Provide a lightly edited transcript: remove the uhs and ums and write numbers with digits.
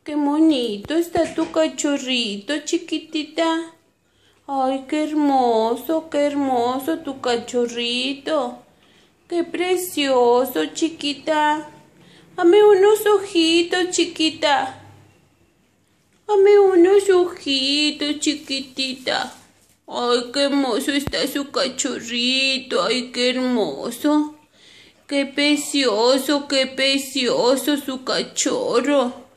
Qué bonito está tu cachorrito, chiquitita. Ay, qué hermoso tu cachorrito. Qué precioso, chiquita. Dame unos ojitos, chiquita. Dame unos ojitos, chiquitita. Ay, qué hermoso está su cachorrito. Ay, qué hermoso. Qué precioso su cachorro.